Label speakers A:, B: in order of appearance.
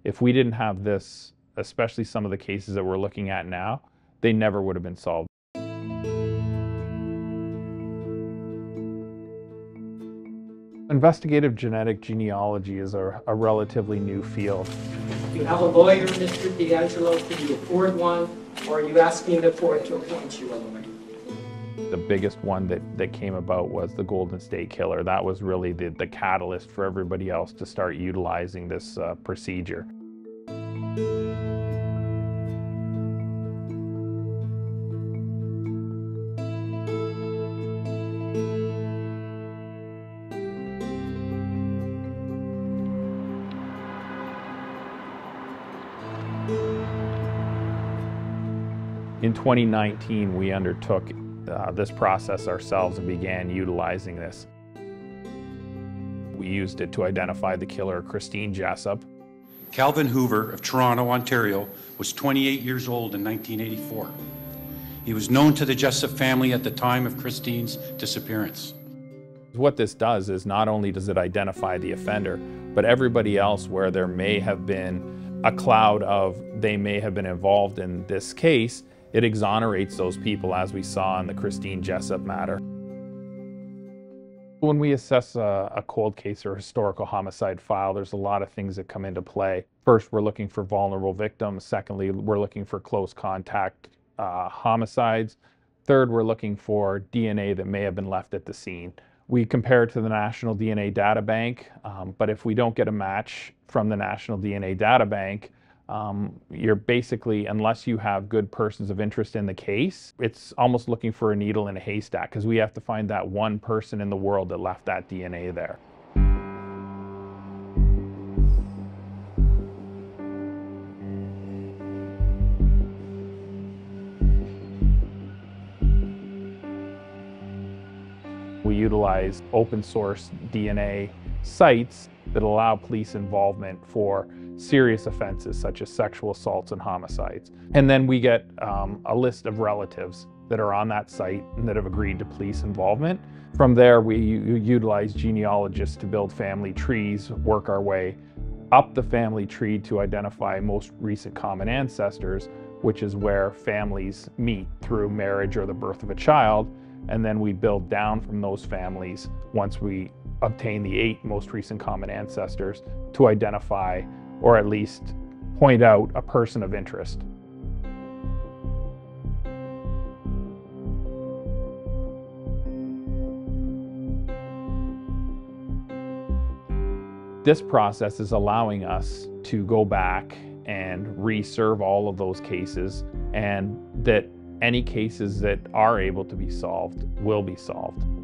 A: If we didn't have this, especially some of the cases that we're looking at now, they never would have been solved. Investigative genetic genealogy is a relatively new field.
B: Do you have a lawyer, Mr. D'Angelo? Can you afford one? Or are you asking the court to appoint you a lawyer?
A: The biggest one that came about was the Golden State Killer. That was really the catalyst for everybody else to start utilizing this procedure. In 2019, we undertook this process ourselves and began utilizing this. We used it to identify the killer, Christine Jessup.
C: Calvin Hoover of Toronto, Ontario, was 28 years old in 1984. He was known to the Jessup family at the time of Christine's disappearance.
A: What this does is not only does it identify the offender, but everybody else where there may have been a cloud of they may have been involved in this case. It exonerates those people, as we saw in the Christine Jessup matter. When we assess a cold case or historical homicide file, there's a lot of things that come into play. First, we're looking for vulnerable victims. Secondly, we're looking for close contact homicides. Third, we're looking for DNA that may have been left at the scene. We compare it to the National DNA Data Bank, but if we don't get a match from the National DNA Data Bank, you're basically, unless you have good persons of interest in the case, it's almost looking for a needle in a haystack, because we have to find that one person in the world that left that DNA there. We utilize open source DNA sites that allow police involvement for serious offenses such as sexual assaults and homicides. And then we get a list of relatives that are on that site and that have agreed to police involvement. From there, we utilize genealogists to build family trees, work our way up the family tree to identify most recent common ancestors, which is where families meet through marriage or the birth of a child. And then we build down from those families once we obtain the 8 most recent common ancestors to identify or at least point out a person of interest. This process is allowing us to go back and reserve all of those cases, and that any cases that are able to be solved will be solved.